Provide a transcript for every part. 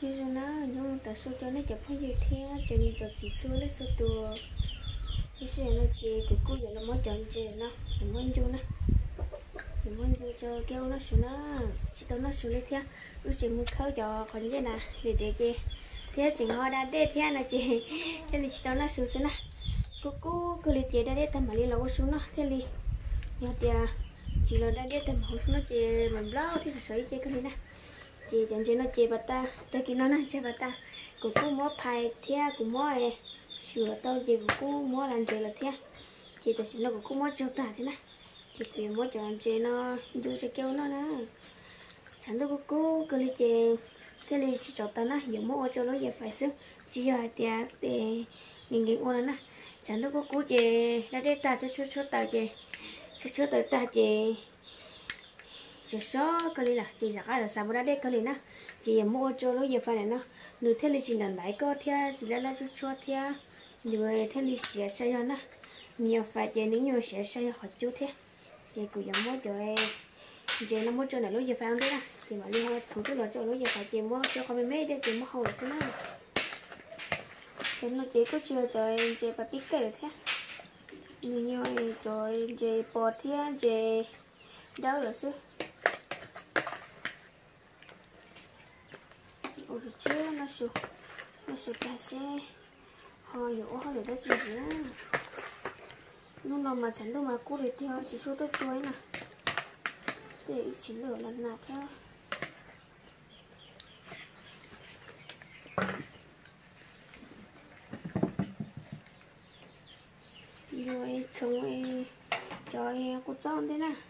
chứ rồi nó nhưng tại số cho nó chụp không gì thế cho nên cho chỉ số lấy số tua chứ rồi nó chỉ của cô giờ nó mới chọn chơi nó muốn vô nó muốn vô cho kêu nó xuống nó chỉ tao nó xuống lấy thế ước chỉ muốn khâu cho còn như nè để chị thế chỉ họ đã để thế này chị thế thì chỉ tao nó xuống nè cô cứ lấy tiền đã để tao mà lấy lâu xuống nó thế thì nhớ tiền chỉ là đã để tao mà xuống nó chị mình lâu thì sợi chị cái này nè chị chẳng chỉ nó chị bà ta kia nó này chị bà ta cô mua phải thế cô mua sửa tao chị cô mua làm gì là thế chị ta xin nó cô mua cho ta thế này chị quyền mua cho anh chị nó đưa cho kêu nó nè chẳng đâu cô cứ lấy chị thế thì chị cho ta nó giờ mua cho nó giờ phải xứ chỉ giờ tiền để nhìn ôn nè chẳng đâu cô chị đã để ta cho ta chị cho ta chị chỉ số cái này là chị giả cái là sao bữa đấy cái này nè chị mua cho nó giờ phải này nó nửa thế thì chị làm lại có theo chị lấy cho theo rồi thế thì sẽ xây ra nè nhiều phải chị nếu nhiều sẽ xây họ chút thế chị cũng giống mua cho em chị nó mua cho này lúc giờ phải không đấy nè chị mà liên hệ phụ chút là cho lúc giờ phải chị mua cho con mấy đấy chị mua hầu xíu nữa thế nó chị có chưa cho em chị phải biết cái thế nhiều cho em chị bỏ thế chị đâu là xứ ôi chứ nó sụt ta sẽ hồi dỗ hồi để đó gì nữa lúc nào mà chẳng đâu mà cô để theo chỉ số tới tuổi nè để chỉ lửa lần nào theo rồi chồng ấy cho em cô chọn thế nè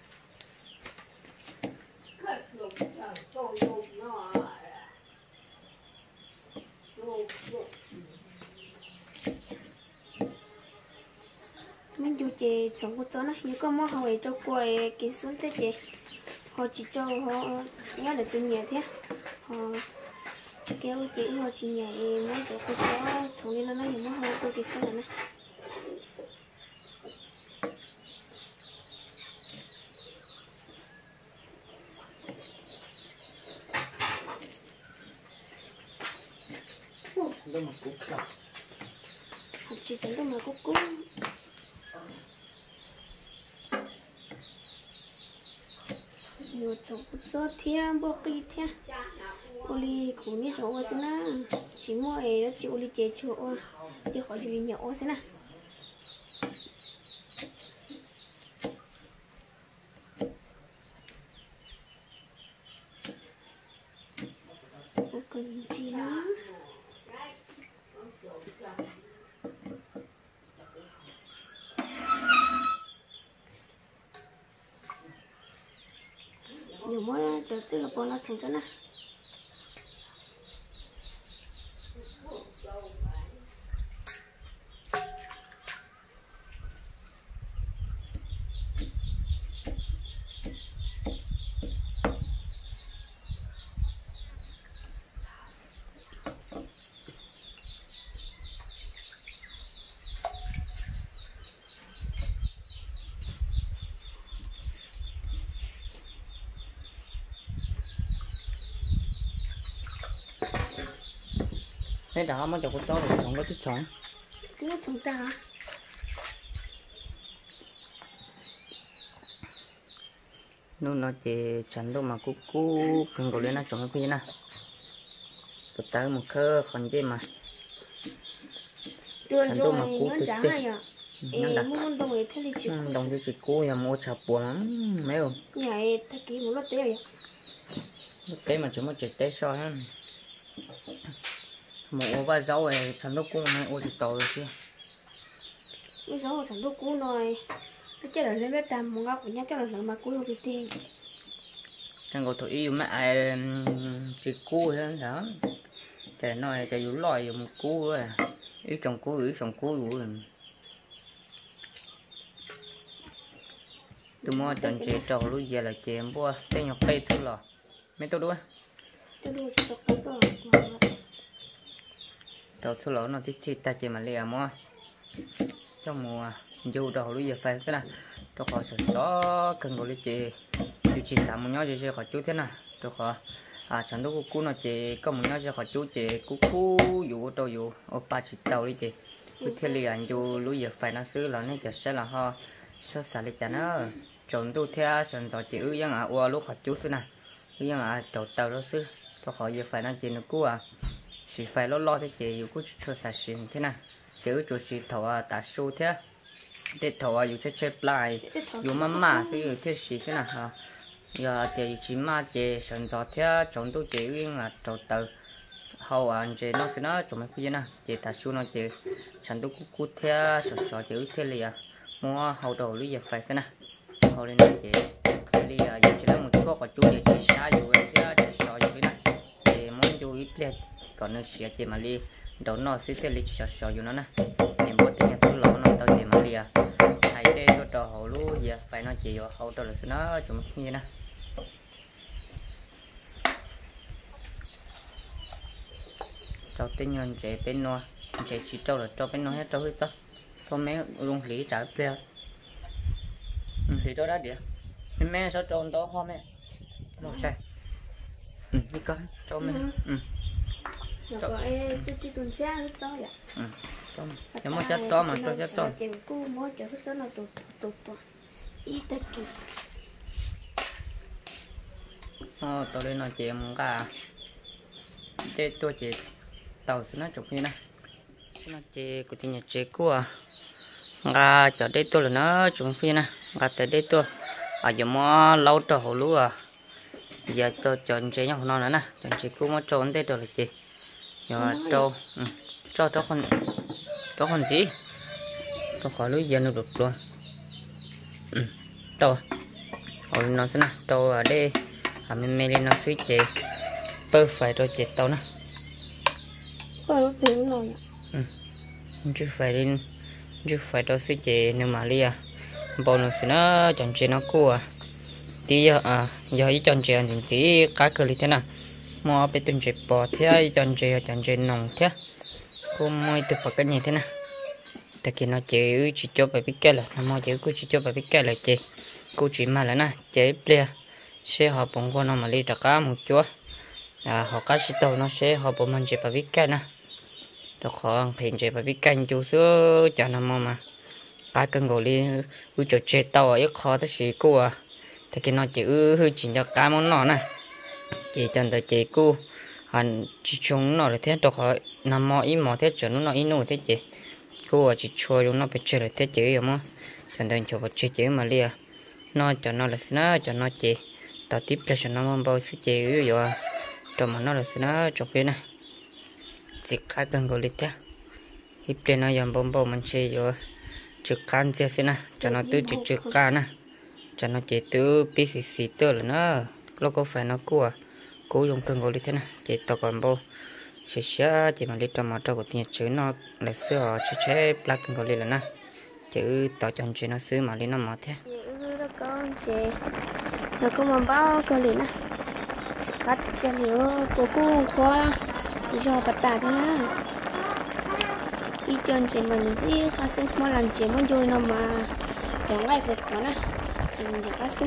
mình dù chị chồng cô chọn á nhưng có món hỏi cho quầy kỹ xuống thế chị họ chỉ cho họ nhớ là tôi nhẹ thế họ kéo chị họ chỉ nhẹ muốn cho cô cho chồng đi nó nói những món hỏi tôi kỹ xuống này đâu mà cúc cả chỉ chẳng đâu mà cúc nhiều chồng cho thiên bốc đi thiên oli cũng như chỗ xin na chỉ mua ấy đó chỉ oli chế chỗ đi khỏi gì nhỏ xin na còn gì nữa nhiều mối cho tức là bọn nó trồng cho nè thế đó mà cho cô cho được sống có chút sống cái chúng ta nó chỉ chẳng đâu mà cú cần gọi lên nó trồng cái nè từ tới một khơ còn gì mà chẳng đâu mà cú từ từ đồng thì chỉ cú là mua chả buồn lắm mấy không nhảy thật kỹ một lót tế cái mà chúng nó chỉ tế soi ha một vài rau này chẳng đâu cũng này ôi thì to rồi chứ cái rau chẳng đâu cũng rồi cái chết là lên bếp tầm một góc của nhá cái là mà cũng được tiền chẳng có thổi yêu mẹ chỉ cú hơn đó cái nói cái dụ lòi dùng cú rồi ý trồng cú rồi tôi mua chọn chế trầu lúc giờ là chế mua cái nhọc cây thôi lò mấy tôi đuôi trầu thôi lò nó chỉ ta chế mà lìa mua trong mùa dù trầu lúc giờ phải cái này cho khỏi sờ cần gọi chế điều chỉ tạm một nhóm chỉ khỏi chút thế này cho khỏi chẳng đâu cú nó chị có một nó cho họ chú chị cú dụ tôi dụ ô ba chỉ tàu đi chị cứ theo liền dụ lúa giờ phải nó xứ là nóจะsẽ là ho số xả đi chả nó trộn tu theo sản xuất chị ư yang qua lúc họ chú xứ nè ư yang trộn tàu đó xứ cho họ giờ phải nó chị nó cú chỉ phải lo thế chị dụ cú cho xả xịn thế nè chứ chủ chỉ thầu ta số thế để thầu dụ chơi lại dụ mà xứ thế xí thế nè giờ chị chỉ mà chị sản xuất theo trồng tu chị uyên là trồng từ hậu anh chị nó cái nó trồng mấy cái nè chị ta xuống nó chị sản tu cú theo sản chữ theo lìa mua hậu đầu lưỡi dẹp phải thế nè hậu lên này chị lìa giờ chỉ là một số của chú chị xả dụ theo chị sò dụ cái này chị muốn dụ ít lên còn nó xỉa chị mà lìa đầu nó xí theo lìa chị sò dụ nó nè em bố tiền tôi lỗ nó tao chị mà lìa hay đây cho trò hậu lúa giờ phải nó chị hậu đầu là nó trồng mấy cái nè cháu tên nhân chế bên nó chế chỉ cháu là cháu bên nó hết cháu hết cháu có mấy luôn lý trả bia thì cháu đã đi mẹ sao cháu đó ho mẹ nó sai đi con cháu mẹ cháu chỉ tuần xe hết cháu vậy nếu mà sẽ cháu mà cháu sẽ cháu cô mới cháu hết cháu là tụt ít tất kì tôi lên nói chuyện cả để tôi chỉ tàu xin nó chụp như này xin nó chế của tiền nhà chế của ngà cho đây tôi là nó chụp như này ngà tới đây tôi giờ mà lâu cho hồ lúa giờ cho chọn chế nhau nó nữa nè chọn chế cũng mà chọn đây rồi là chế giờ cho con gì cho khỏi lúa giờ nó được luôn tàu hồi nó thế nào tàu ở đây mình lên nó suy chế bơ phải rồi chế tàu nè chứ phải đâu suy chế nhưng mà lia bao nó sẽ nó chọn chế nó cua tí giờ ý chọn chế thì chỉ cá cơ li thế nào mua bên tuần chế bò thế chọn chế nồng thế cô mua từ bạc cái gì thế nào tại khi nó chế chỉ cho bài biết cái là nó mua chế cô chỉ cho bài biết cái là chế cô chỉ mà là nè chế lia sẽ họ bông con nó mà đi trả cá một chỗ họ cá sĩ tàu nó sẽ họ bông mình chế bài biết cái nè được họ hiện chế bài biết canh chú sữa cho nó mà cá cân gỗ đi ui cho chế tàu ở khó tới xí cô thì cái nó chỉ chỉ cho cá món nó nè chỉ chân tới chế cô hắn chỉ chúng nó là thế được họ nằm mò ít mò thế chuẩn nó ít nụ thế chế cô chỉ cho chúng nó phải chơi là thế chế rồi mà chân tới cho vào chế mà lia nó cho nó là nó cho nó chế tạo tiếp cho nó mong bao sự chế rồi cho mà nó là nó chụp lên này chỉ cá cần gọi lịch thế hip lên nó dòng bông bông mình chơi rồi chụp can chơi thế này cho nó từ chụp can nè cho nó chế từ pcc từ là nó logo phải nó cố dùng cần gọi lịch thế này chế tao còn bông sẽ chỉ mà lịch trong màu trâu của tiền chữ nó là sữa chế black cần gọi lịch là nè chữ tao chọn chế nó sữa mà lịch nó màu thế con chế nó có mà bao cái lịch nè cắt cái liều cô khoa do bắt tạ thế nè đi chọn chế mình chỉ khai sinh mà làm chế mà vui nó mà trong ngày cái khó nè thì mình chỉ khai sinh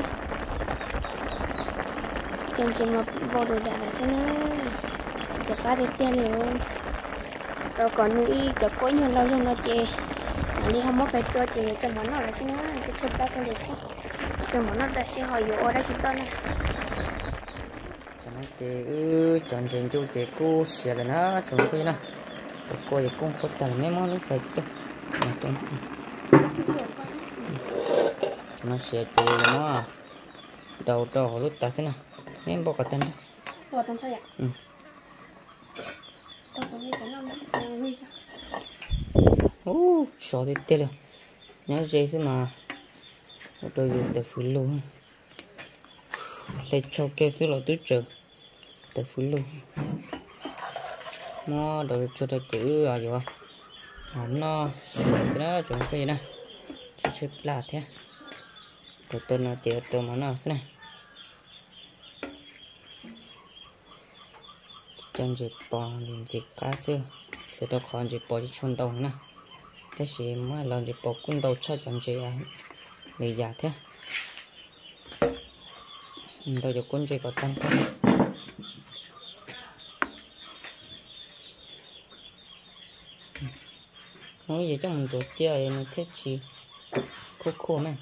chọn chế mà bỏ đồ đại là thế nè chỉ khai được tiền liều rồi còn nữa cái coi nhiều lâu rồi nó chế đi không mất cái tua chế cho món nó là thế nè cái chụp ra cái liều thế cho món nó đã sẽ hỏiอยู่ở đây chúng ta nè chẳng chế chọn chế chú chế cô xẻ là nó chọn cái nào cô ấy cũng có tận mấy món phải cho nó xẻ chế nó đầu trò lúc ta thế nào mấy bộ cái tên đó bộ tên sao vậy tao có nghe cái nào mà nguy sao sợ thì tê rồi nhớ gì thế mà tôi dùng để phun luôn lấy cho cái thứ là tôi chờ để phun luôn nó đồ cho tôi chữ rồi nó sửa nó chuẩn cái nè chữ là thế rồi tôi nó chữ tôi mà nó thế này chân dịp bò liền dịp cá xưa sẽ được còn dịp bò chôn đầu nè thế thì mỗi lần dịp bò quân đầu cho chân dịp người già thế tôi được quân dịp có tăng thôi nói gì cho mình tổ chơi nó thiết gì khô khô mẹ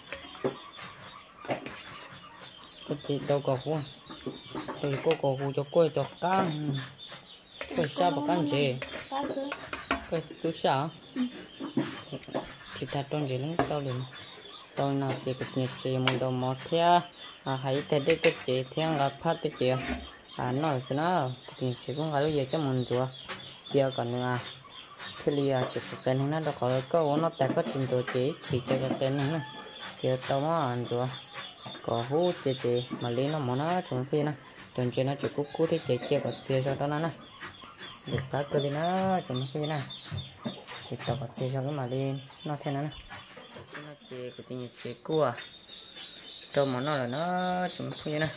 có thể đâu có khô rồi có khô cho quay cho cá cái sao bạc ăn gì cái túi sao chỉ ta tròn gì lên tao liền tao nào chỉ có tiền chỉ một đầu một thia hãy thấy đấy cái chỉ thia là phát cái chỉ nói thế nào tiền chỉ cũng phải giờ cho mình rồi chia còn nữa thì là chỉ cái này nó đâu có nó tại có trình độ chỉ cho cái này nè chia tao mà ăn rồi có hú chỉ mà lấy nó mà nó chúng phi nè chúng chỉ nó chỉ cú thì chỉ chia có chia cho tao nè được cái cái nó chúng phi nè thì tao có chia cho cái mà đi nó thế này nè nó chia cái tiền chia cua cho mà nó là nó chúng phi nè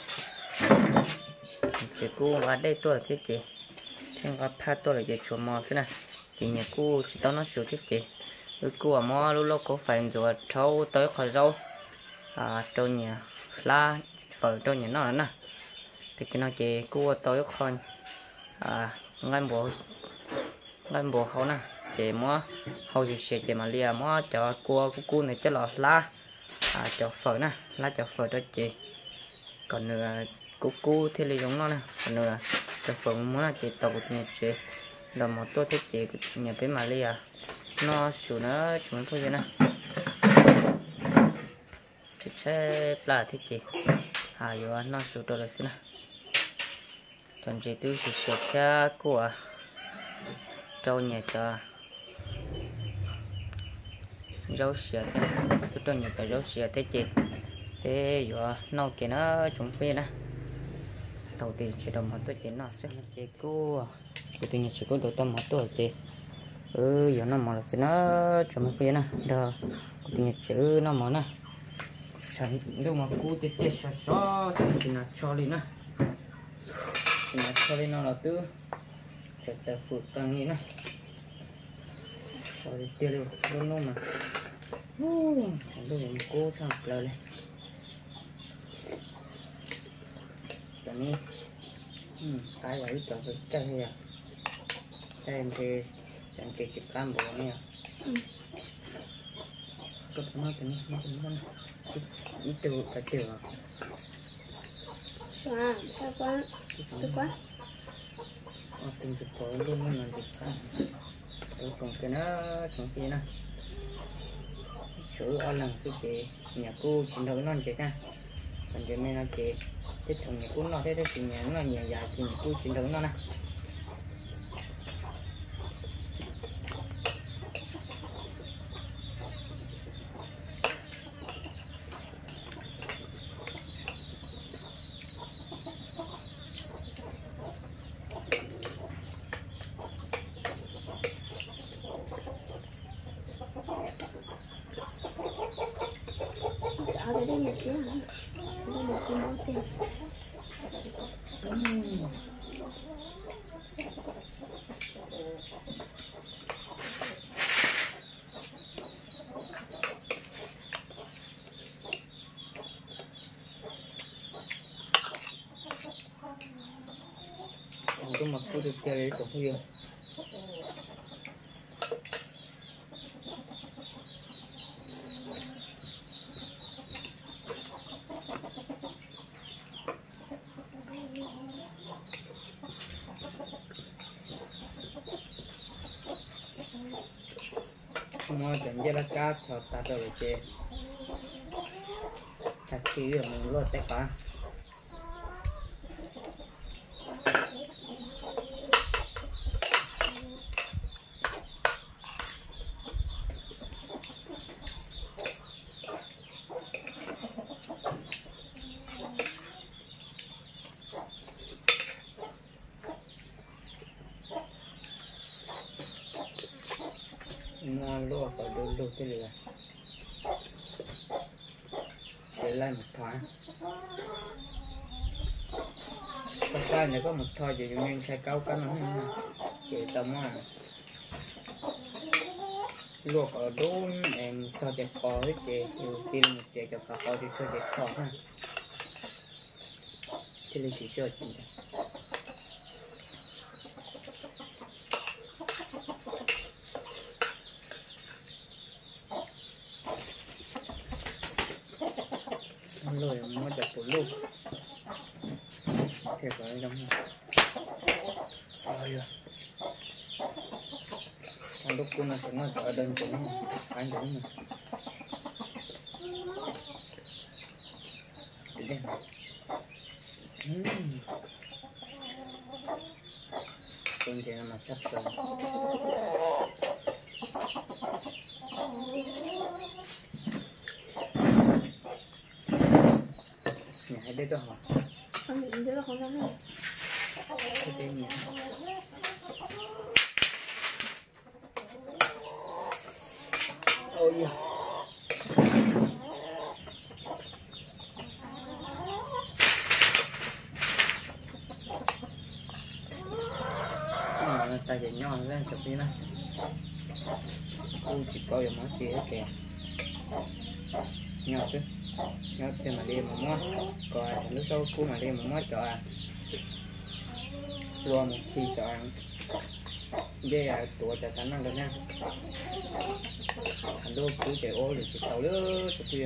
chia cua và đây tôi là cái gì trên cái phát tôi là cái chuột mò thế này chỉ nhà cua chỉ tao nó sửa cái gì cua mò lúc có phải rồi trâu tới khỏi rau trâu nhà lá phở trâu nhà nó nè thì cái nó chỉ cua tới khỏi ngăn bộ hậu nè chỉ mò hậu chỉ mà lia mò cho cua này cho lọt lá cho phở nè lá cho phở cho chị còn nữa cua thì lấy giống nó nè còn nữa cho phở muốn là chị tàu nhà chị là một tôi thích chị nhà bên Malia nó chủ nó chúng tôi nè chị sẽ là thích chị rồi nó chủ tôi là thế nào chọn chị tôi sẽ sửa của trâu nhà cho rau sữa thế tôi trâu nhà cho rau sữa thế chị thế rồi nó kia nó chúng tôi nè đầu tiên chỉ đồng một tôi chỉ nó sẽ chị cua của tôi chỉ có đồ tâm một tôi chị giờ nó mà là nó cho mấy cái nè đó của tôi chữ nó mà nè sản lúc mà cua tết tết xóa thì là cho đi nè thì là cho đi nó là từ chặt ta phụ tăng đi nè sau đi tiêu được luôn mà tôi làm cua xong lời này cái này cái ấy cho cái này em thì chẳng chỉ cam bộ này có nó tính ít từ phải từ quá từng chục phổi luôn nhưng mà chỉ cam còn cái nó trong kia nè chỗ ở lần cái chị nhà cô chỉ đầu non chị nha còn chị này là chị cái thằng nhà cô nó thế thì nhà nó nhà già thì nhà cô chỉ đầu nó nè ở đây nhà chứ hả? Đây là cái món tiền. Tôi mặc tôi được chơi cũng nhiều không chẳng như là cá thọ ta rồi chơi chắc khi là mình luôn tay cá nó lúa phải đủ cái lửa để lại một thoáng cái này có một thôi thì mình sẽ cao cân nó chỉ tầm luộc ở đun em cho đẹp có hết chị nhiều khi một chị cho cả có thì cho đẹp khó ha thì lấy chỉ sơ chị rồi mua chặt tủ luôn thiệt rồi trong ôi thằng lúc cô nó sẽ nói ở đơn cũng anh đúng rồi để con chị nó mà chắc rồi nhà hai đứa có hả không những đứa không dám này cái tên nhà ôi da tay chạy nhon lên chụp đi nè cô chỉ coi mà chị ấy kìa nhọt chứ nhọt thì mà đi mà mót coi lúc sau cô mà đi mà mót cho à luôn một khi cho ăn dây à tuổi cho tánh ăn được nha thành đô cứ chạy ô thì chỉ tàu nữa chụp kia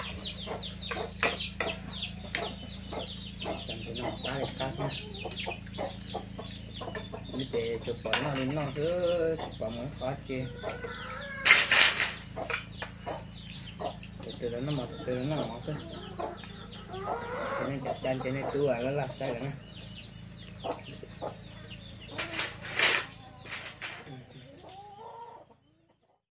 chẳng thể nào cá được cá nha đi chạy chụp vào nó lên nó cứ chụp vào mới khó chia từ đó nó mọt từ đó nó mọt thôi cho nên chặt xanh cho nên tôi là nó là sai rồi nè